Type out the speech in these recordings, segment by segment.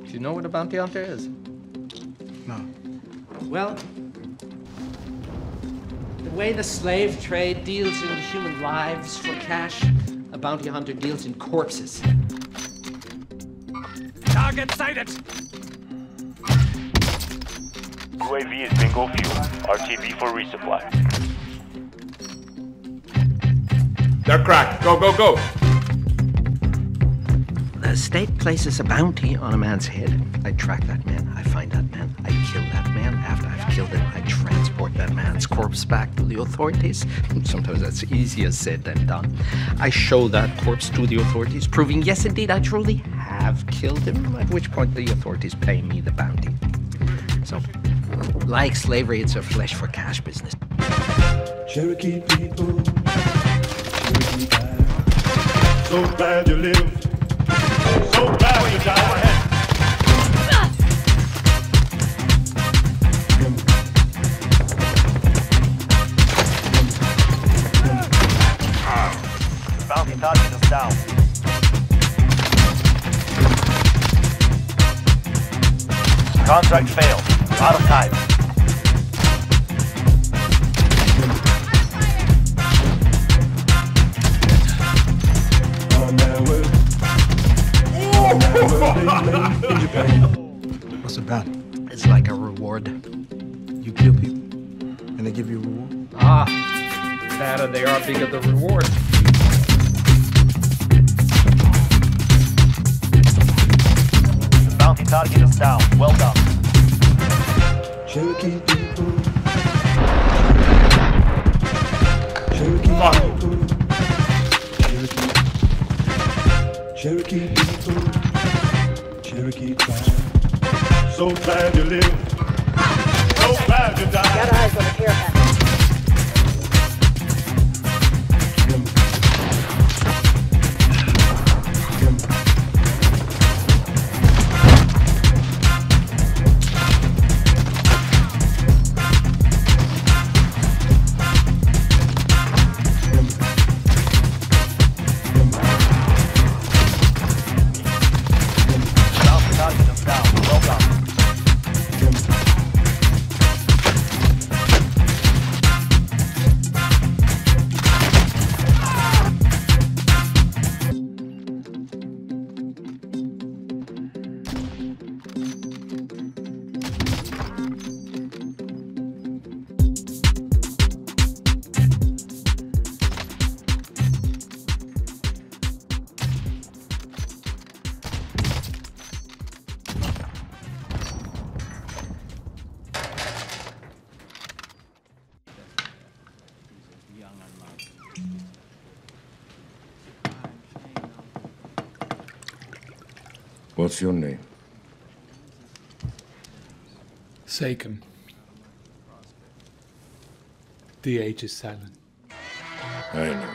Do you know what a bounty hunter is? No. Well, the way the slave trade deals in human lives for cash, a bounty hunter deals in corpses. Target sighted! UAV is bingo fuel. RTB for resupply. They're cracked. Go, go, go! The state places a bounty on a man's head. I track that man, I find that man, I kill that man. After I've killed him, I transport that man's corpse back to the authorities. Sometimes that's easier said than done. I show that corpse to the authorities, proving yes, indeed, I truly have killed him, at which point the authorities pay me the bounty. So, like slavery, it's a flesh for cash business. Cherokee people, Cherokee guys. So glad you live. So glad you died. Bounty target is down. Contract failed. Out of time. What's the bounty? It's like a reward. You kill people, and they give you a reward? Ah, better they are, bigger the reward. Bounty target is down. Well done. Cherokee people. Cherokee people. Cherokee people. Cherokee tribe. So glad you live. So glad you died. Got eyes on the care package. Bounty target is down. Well done. What's your name? Saken. The age is silent. I know.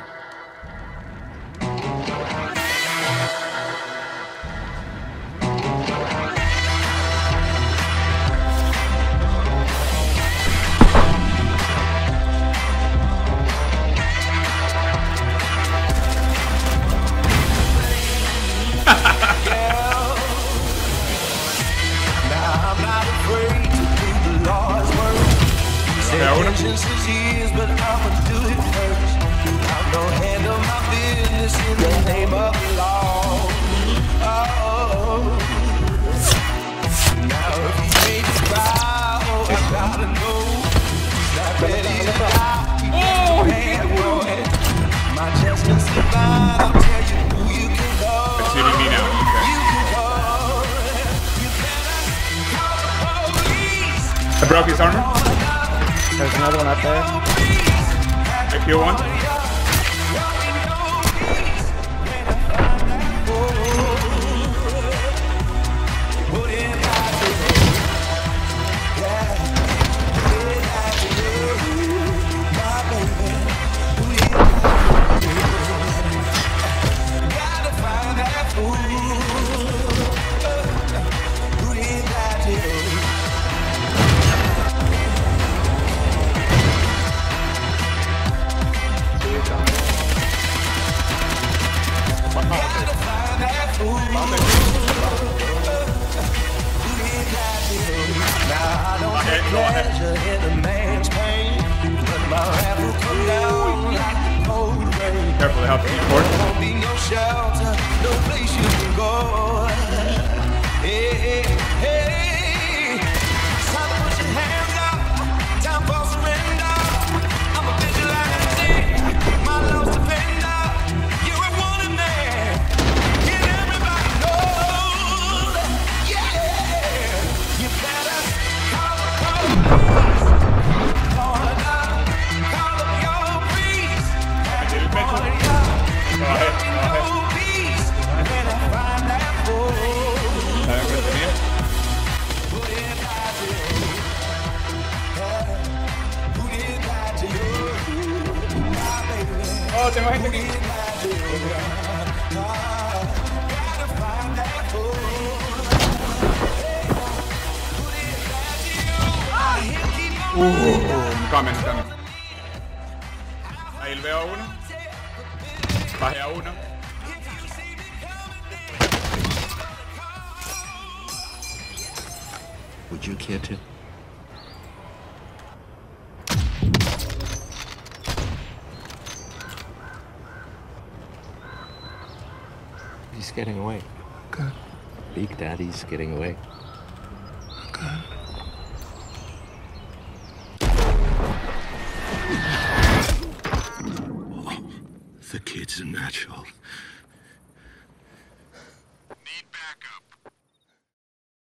I broke his armor. There's another one up there. I kill one. Careful, they have to report. Be no shelter, no place you can go. Hey, hey, time to put your hands up, time for surrender. I'm a vigilante, my love's defender. You're a wanted man, and everybody knows. Yeah, you better call up your priest. Go ahead. Oh, tengo gente aquí. Coming. Ahí veo a uno. Bajé a uno. Would you care to? He's getting away. Good. Big Daddy's getting away. Good. The kid's a natural.